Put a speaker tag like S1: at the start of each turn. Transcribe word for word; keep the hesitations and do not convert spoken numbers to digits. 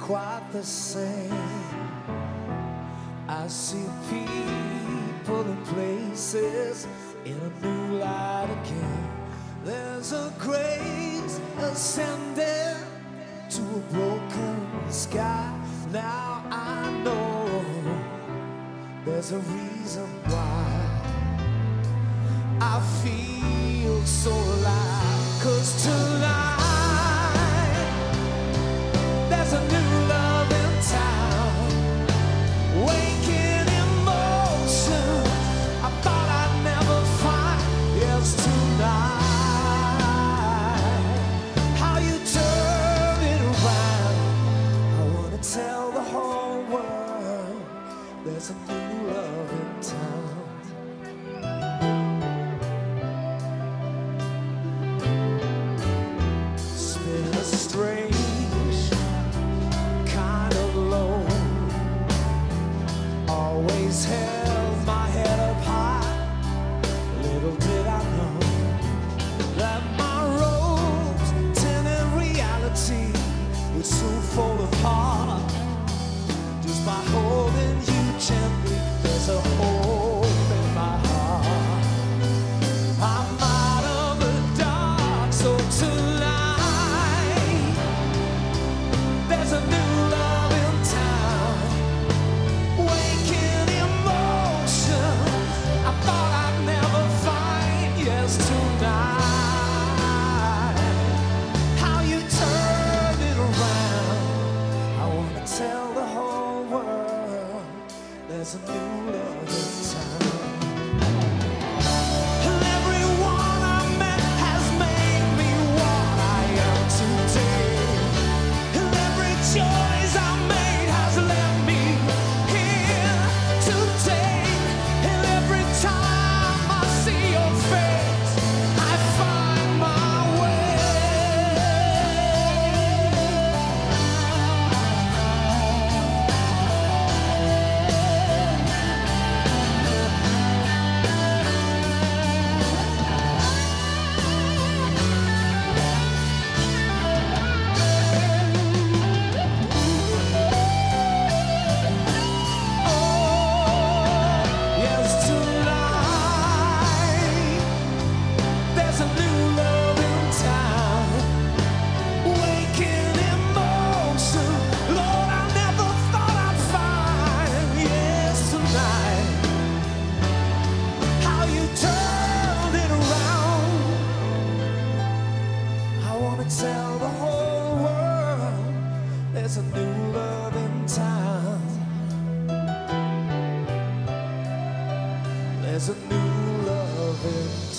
S1: quite the same. I see people and places in a new light again. There's a grace ascending to a broken sky. Now I know there's a reason why I feel so alive. 'Cause tonight there's a new love in town, waking emotion I thought I'd never find. Yes, tonight, how you turn it around. I wanna tell the whole world there's a new love in town. It's been a strange kind of low, always held my head up high. Little did I know that my rose tinted reality would soon fall apart. Just by holding you gently, there's a hope in my heart. I'm out of the dark, so tonight there's a new love in town, waking emotion I thought I'd never find. Yes, tonight, how you turn it around. I wanna tell the whole world there's a new love in town. And everyone I met has made me what I am today. And every choice I made has led me here today. And every time I see your face, I find my way. Yes, tonight there's a new love in town, waking emotion, Lord, I never thought I'd find. Yes, tonight, how you turned it around. I wanna tell the whole world there's a new love in town. There's a new love in